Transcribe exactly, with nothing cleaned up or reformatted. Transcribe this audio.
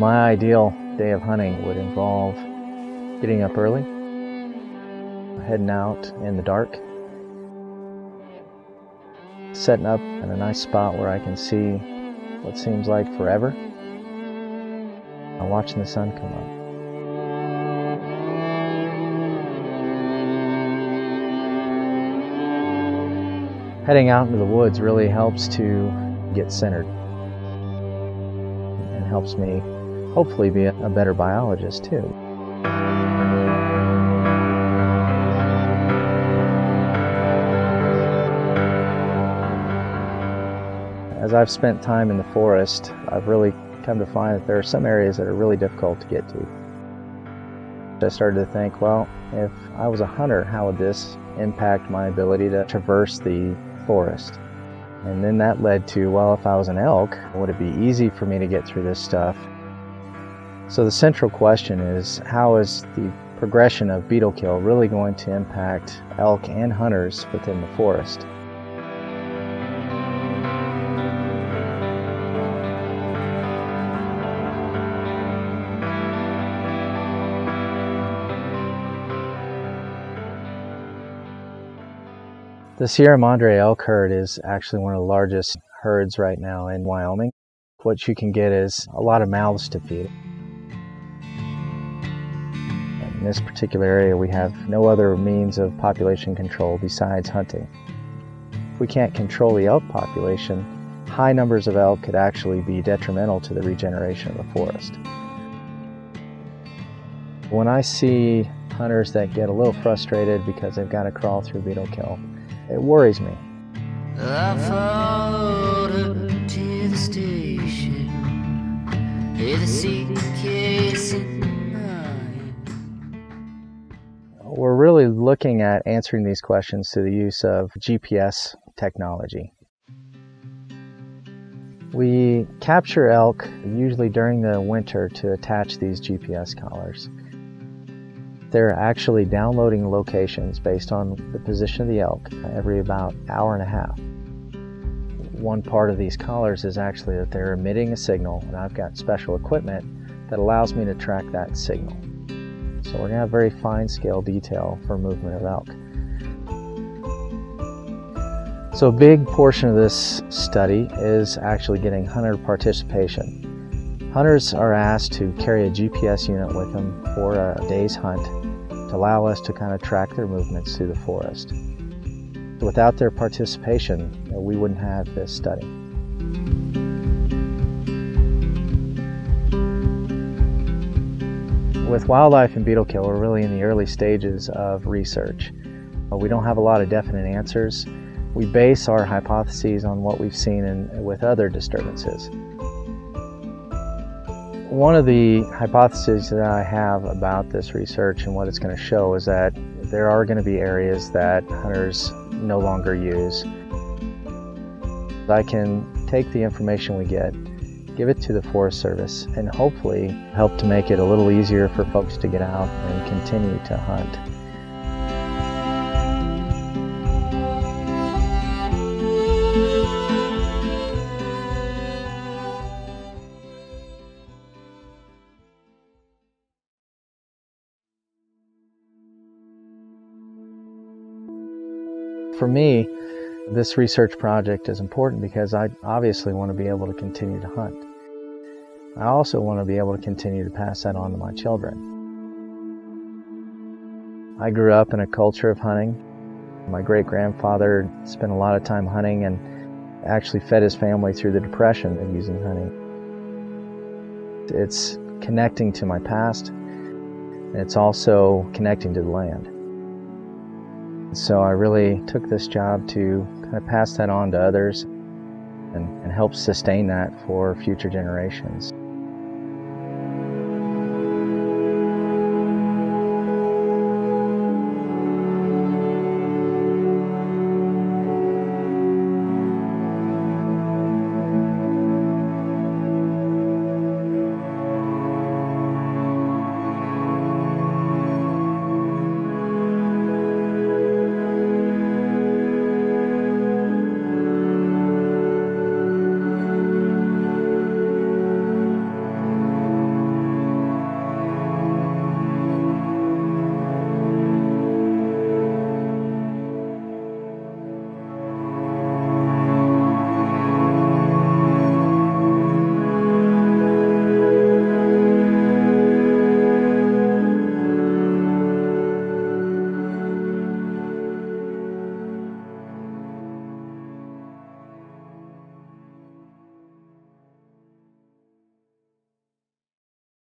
My ideal day of hunting would involve getting up early, heading out in the dark, setting up in a nice spot where I can see what seems like forever, and watching the sun come up. Heading out into the woods really helps to get centered and helps me hopefully be a better biologist too. As I've spent time in the forest, I've really come to find that there are some areas that are really difficult to get to. I started to think, well, if I was a hunter, how would this impact my ability to traverse the forest? And then that led to, well, if I was an elk, would it be easy for me to get through this stuff? So the central question is, how is the progression of beetle kill really going to impact elk and hunters within the forest? The Sierra Madre elk herd is actually one of the largest herds right now in Wyoming. What you can get is a lot of mouths to feed. In this particular area, we have no other means of population control besides hunting. If we can't control the elk population, high numbers of elk could actually be detrimental to the regeneration of the forest. When I see hunters that get a little frustrated because they've got to crawl through beetle kill, it worries me. I followed her to the station with a suitcase in mind. We're really looking at answering these questions through the use of G P S technology. We capture elk usually during the winter to attach these G P S collars. They're actually downloading locations based on the position of the elk every about hour and a half. One part of these collars is actually that they're emitting a signal, and I've got special equipment that allows me to track that signal. So we're going to have very fine scale detail for movement of elk. So a big portion of this study is actually getting hunter participation. Hunters are asked to carry a G P S unit with them for a day's hunt to allow us to kind of track their movements through the forest. Without their participation, you know, we wouldn't have this study. With wildlife and beetle kill, we're really in the early stages of research. We don't have a lot of definite answers. We base our hypotheses on what we've seen in, with other disturbances. One of the hypotheses that I have about this research and what it's going to show is that there are going to be areas that hunters no longer use. I can take the information we get, give it to the Forest Service, and hopefully help to make it a little easier for folks to get out and continue to hunt. For me, this research project is important because I obviously want to be able to continue to hunt. I also want to be able to continue to pass that on to my children. I grew up in a culture of hunting. My great-grandfather spent a lot of time hunting and actually fed his family through the Depression of using hunting. It's connecting to my past, and it's also connecting to the land. So I really took this job to kind of pass that on to others and, and help sustain that for future generations.